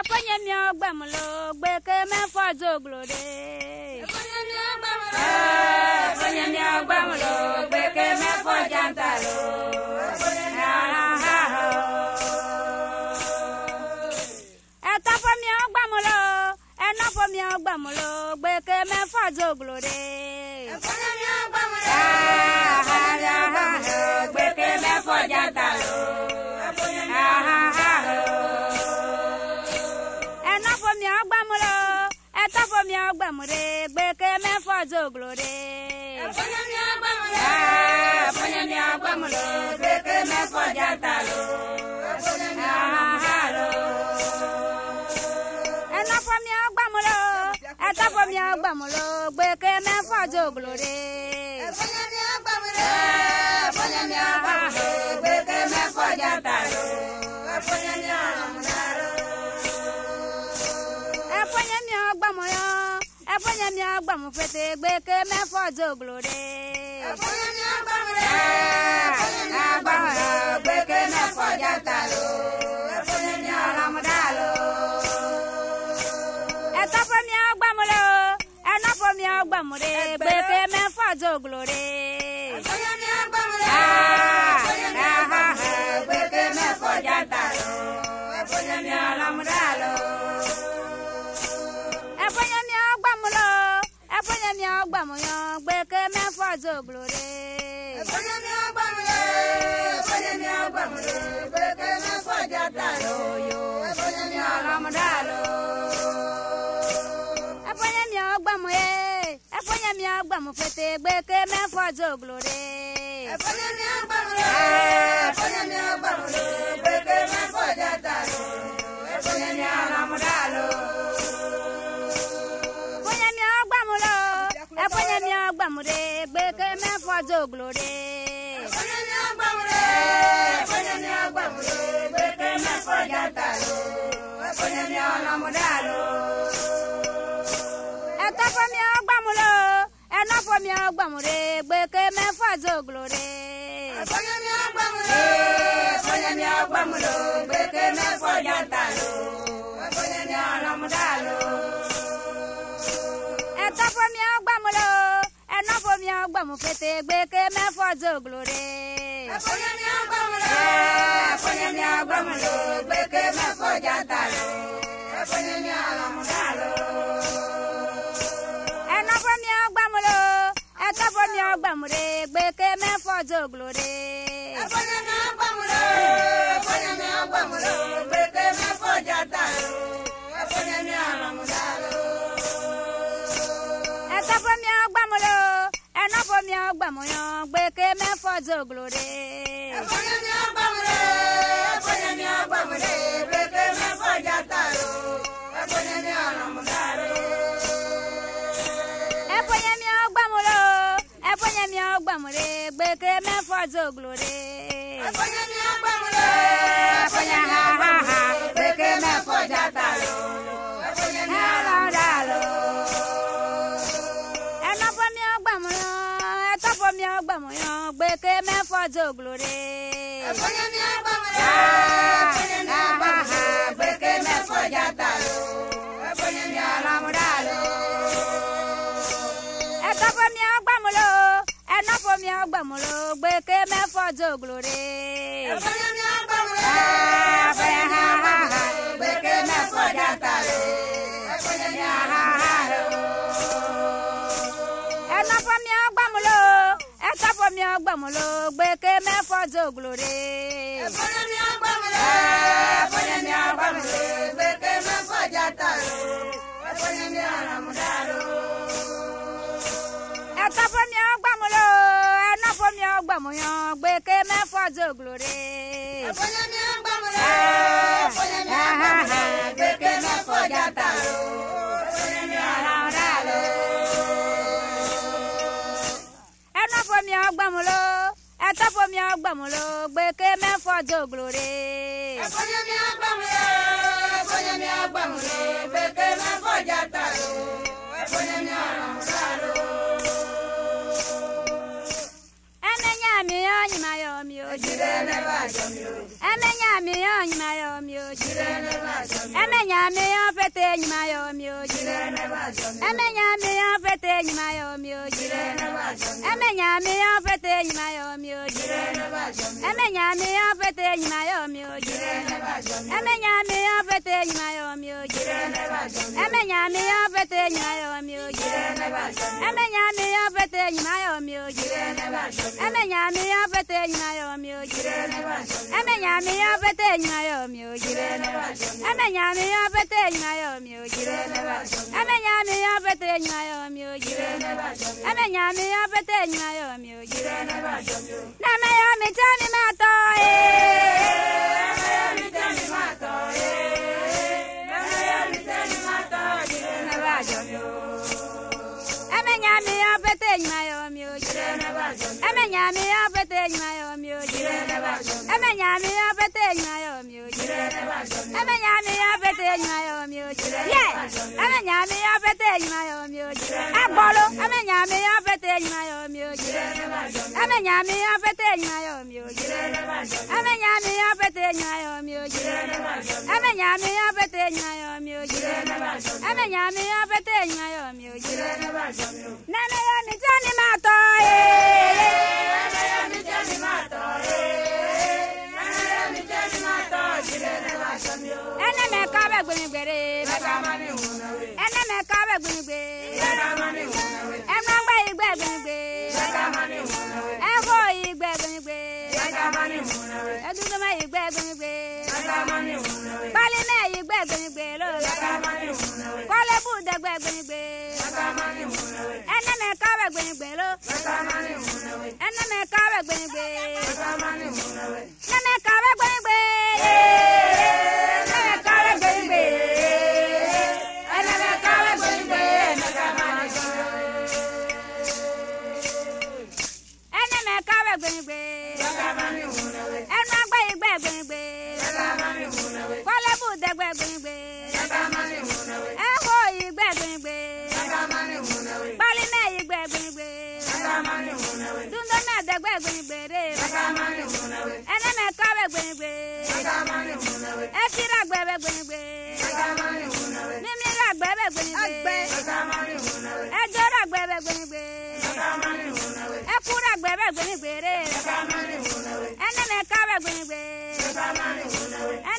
Eponye mi ogbamulo gbeke me fozo glore. Eponye mi ogbamulo gbeke me fojantalo. Etapo mi ogbamulo, enapo mi ogbamulo gbeke me fozo glore. Eponye mi ogbamulo gbeke me fojantalo. Mi agbamure gbeke me fozo glore. Eponye mi agbamulo gbeke me fojantalo. Enapo mi agbamulo, etapo mi agbamulo gbeke me fozo glore. Eponye mi agbamulo gbeke me fojantalo. Eponye mi agbamulo. Eponye mi agbamu fete gbeke me fozo glore. Eponye mi agbamulo gbeke me fojantalo. Eponye mi alamudalo. Etapo mi agbamulo, enapo mi agbamure gbeke me fozo glore. Eponye mi agbamulo gbeke me fojantalo. Eponye mi alamudalo. Eponye mi agbamuyo gbeke me fozo glore. Eponye mi agbamulo gbeke me fojantalo. Eponye mi alamudalo. Eponye mi agbamu fete gbeke me fozo glore. Eponye mi agbamulo gbeke me fojantalo. Eponye mi alamudalo. Eponye mi agbamure gbeke me fozo glore. Eponye mi agbamure gbeke me fojantalo. Eponye mi alamudalo. Etapo mi agbamulo, enapo mi agbamure gbeke me fozo glore. Eponye mi agbamulo gbeke me fojantalo. Eponye mi alamudalo. Etapo mi agbamulo, enapo mi agbamu fete gbeke me fozo glore. Eponye mi agbamulo gbeke me fojantalo. Eponye mi alamudalo. Enapo mi agbamulo, etapo mi agbamure gbeke me fozo glore. Eponye mi agbamulo gbeke me fojantalo. Eponye mi alamudalo. Etapo mi agbamulo, enapo mi agbamuyo gbeke me fozo glore. Eponye mi agbamulo gbeke me fojantalo. Eponye mi alamudalo. Eponye mi agbamulo gbeke me fozo glore. Eponye mi agbamulo gbeke me fojantalo. Eponye mi alamudalo. Enapo mi agbamulo, etapo mi agbamuyo gbeke me fozo glore. Eponye mi agbamulo gbeke me fojantalo. Eponye mi alamudalo. Etapo mi agbamulo, enapo mi agbamulo gbeke me fozo glore. Eponye mi agbamulo gbeke me fojantalo. Eponye mi alamudalo. Enapo mi agbamulo, etapo mi agbamulo gbeke me fozo glore. Eponye mi agbamulo gbeke me fojantalo. Eponye mi alamudalo. Etapo mi agbamulo, enapo mi agbamuyo gbeke me fozo glore. Eponye mi agbamulo gbeke me fojantalo. Eponye mi alamudalo. Enapo mi agbamulo, etapo mi agbamulo gbeke me fozo glore. Eponye mi agbamulo gbeke me fojantalo. Eponye mi alamudalo. Enenya mi anyima yo mi o. jirene bajamyo. Emenya miyo nyimayo myo jirene bajamyo. Emenya miyo pete nyimayo myo jirene bajamyo. Emenya miyo pete nyimayo myo jirene bajamyo. Emenya miyo pete nyimayo myo jirene bajamyo. Emenya miyo pete nyimayo myo jirene bajamyo. Emenya miyo pete nyimayo myo jirene bajamyo. Emenya miyo pete nyimayo myo jirene bajamyo. Emenya miyo pete nyimayo myo jirene bajamyo. Emenya miyo pete nyimayo myo jirene bajamyo. Emenya miyo pete nyimayo myo jirene bajamyo. Emenya miyo pete nyimayo myo jirene bajamyo. Emenya miyo pete nyimayo myo jirene bajamyo. Emenya miyo pete nyimayo myo jirene bajamyo. Nama yo mitani mato mitani mato nama yo mitani mato jirene bajamyo. Emenya miyo pete nyimayo myo jirene bajamyo. Emenya miyo pete nyimayo myo jirene bajamyo. Emenya miyo pete nyimayo myo jirene bajamyo. Emenya miyo pete nyimayo myo jirene bajamyo. Emenya miyo pete nyimayo myo jirene agbolo. Emenya miyo pete nyimayo myo jirene bajamyo. Emenya miyo pete nyimayo myo jirene bajamyo. Emenya miyo pete nyimayo myo jirene bajamyo. Emenya miyo pete nyimayo myo jirene bajamyo. Emenya miyo pete nyimayo myo jirene bajamyo. Nana yo mitani mato nana yo mitani mato nana yo mitani mato jirene bajamyo. Ene me kabe gbenigbere bakamani hunawe. Ene me kabe gbenigbere bakamani hunawe. Emangba igbe gbenigbere bakamani hunawe. Ego igbe gbenigbere bakamani hunawe. Edudoma igbe gbenigbere bakamani hunawe. Bali me igbe gbenigbere lo bakamani hunawe. Kole bude gbe gbenigbere bakamani hunawe. Ene me kabe gbenigbere lo bakamani hunawe. Ene me kabe gbenigbere bakamani hunawe. Ene me kabe gbenigbere ene me kabe gbenigbere ene me kabe gbenigbere bakamani ene me kabe gbenigbere bakamani hunawe. Enu agba igbe gbenigbere bakamani hunawe. Kole bude gbe gbenigbere bakamani hunawe. Eho igbe gbenigbere bakamani hunawe. Bali me igbe gbenigbere bakamani hunawe. Dundo me degbe gbenigbere bakamani hunawe. Ene me kabe gbenigbere bakamani hunawe. Ekira gbebe gbenigbere bakamani hunawe. Mimi la gbebe gbenigbere bakamani hunawe. Ejora gbebe gbenigbere bakamani hunawe. Ekura gbebe gbenigbere bakamani hunawe. Ene me kabe gbenigbere bakamani hunawe.